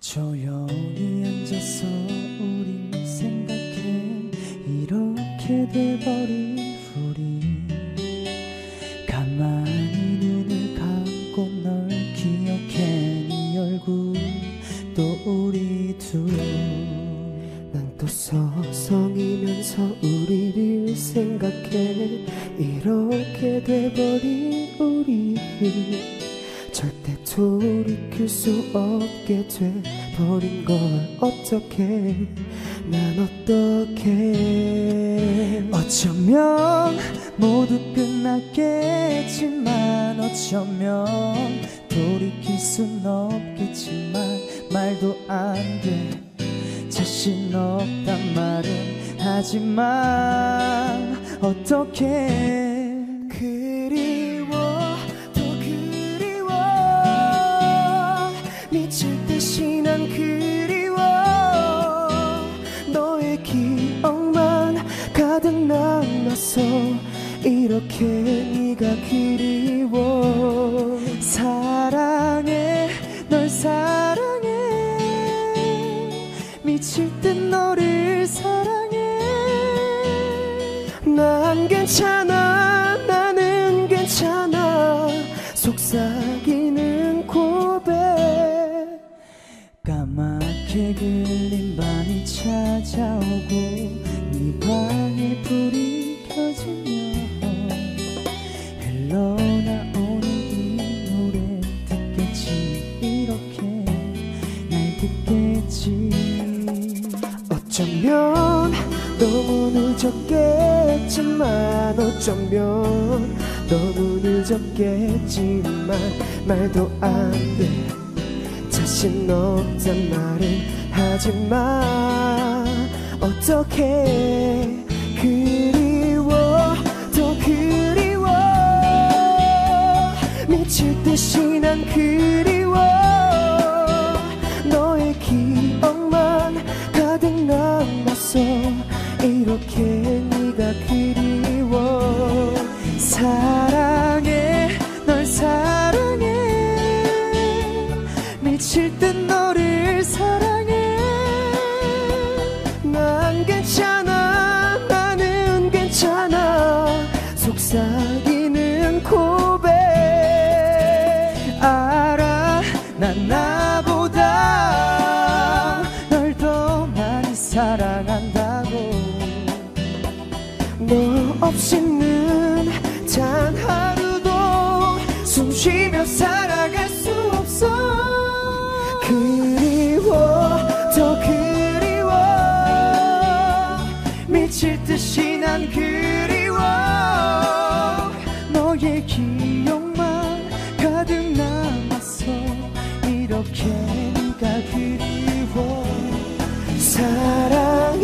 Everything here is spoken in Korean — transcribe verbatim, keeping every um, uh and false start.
조용히 앉아서 우리 생각해. 이렇게 돼버린 우리. 가만히 눈을 감고 널 기억해. 네 얼굴 또 우리 둘. 난 또 서성이면서 우리를 생각해. 이렇게 돼버린 우리. 절대 돌이킬 수 없게 돼버린 걸 어떡해. 난 어떡해. 어쩌면 모두 끝났겠지만 어쩌면 돌이킬 순 없겠지만 말도 안 돼. 자신 없단 말은 하지만 어떡해. 그리워 또 그리워. 미칠 듯이 난 그리워. 너의 기억만 가득 남았어. 이렇게 네가 그리워. 사랑해 널 사랑해. 미칠 듯 너를 사랑해. 난 괜찮아 나는 괜찮아. 속삭이는 고백. 까맣게 그린 밤이 찾아오고 네 방에 불이 켜지면 흘러나오는 이 노래 듣겠지. 이렇게 날 듣겠지. 어쩌면 너무 늦었겠지만 어쩌면 너무 늦었겠지만 말도 안 돼. 자신 없단 말은 하지만 어떡해. 그리워 또 그리워. 미칠 듯이 난 그리워. 너의 기억만 가득 남았어. 이렇게 네가 그리워. 사랑해 널 사랑해. 미칠 듯 너를 사랑해. 난 괜찮아 나는 괜찮아. 속삭이는 고백. 알아 난 나보다 널 더 많이 사랑한다고. 너 없이는 단 하루도 숨 쉬며 살아갈 수 없어. 그리워 더 그리워. 미칠 듯이 난 그리워. 너의 기억만 가득 남았어. 이렇게 네가 그리워. 사랑